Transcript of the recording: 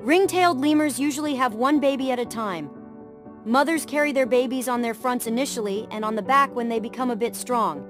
Ring-tailed lemurs usually have one baby at a time. Mothers carry their babies on their fronts initially and on the back when they become a bit strong.